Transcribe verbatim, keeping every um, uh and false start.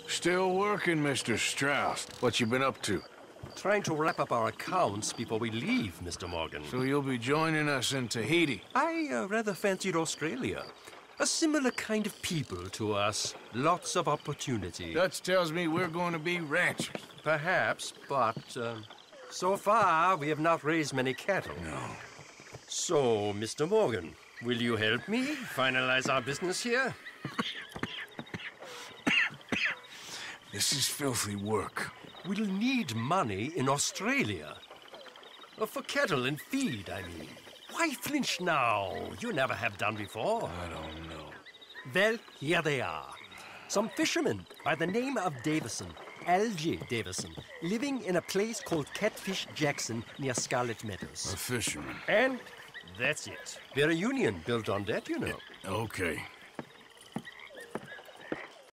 Still working, Mister Strauss. What you been up to? Trying to wrap up our accounts before we leave, Mister Morgan. So you'll be joining us in Tahiti? I uh, rather fancied Australia. A similar kind of people to us. Lots of opportunity. Dutch tells me we're going to be ranchers. Perhaps, but uh, so far we have not raised many cattle. No. So, Mister Morgan, will you help me finalize our business here? This is filthy work. We'll need money in Australia. Uh, for cattle and feed, I mean. Why flinch now? You never have done before. I don't know. Well, here they are. Some fishermen by the name of Davison, L J Davison, living in a place called Catfish Jackson near Scarlet Meadows. A fisherman. And that's it. We're a union built on that, you know. Okay.